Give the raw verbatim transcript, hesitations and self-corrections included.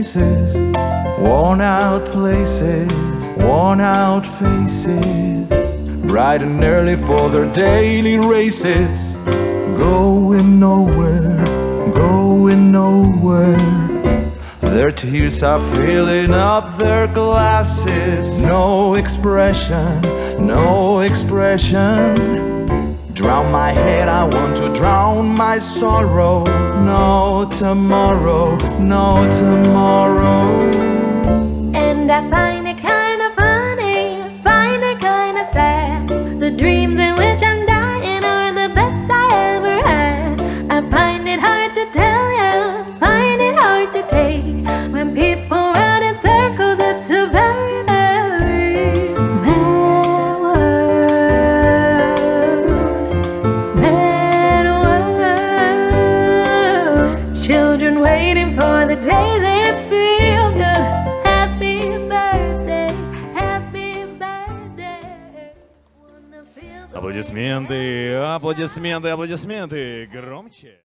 faces, worn out places, worn out faces, bright and early for their daily races, going nowhere, going nowhere. Their tears are filling up their glasses. No expression, no expression. Drown my head, I want to drown my sorrow. No tomorrow, no tomorrow. And I find it kind of funny, find it kind of sad. The dreams in which I'm dying are the best I ever had. I find it hard to tell you, find it hard to take. When people run in circles, it's a very, very mad world. Mad world. Children waiting for the day they feel good. Happy birthday, happy birthday. Wanna feel the Аплодисменты, аплодисменты, аплодисменты. Громче.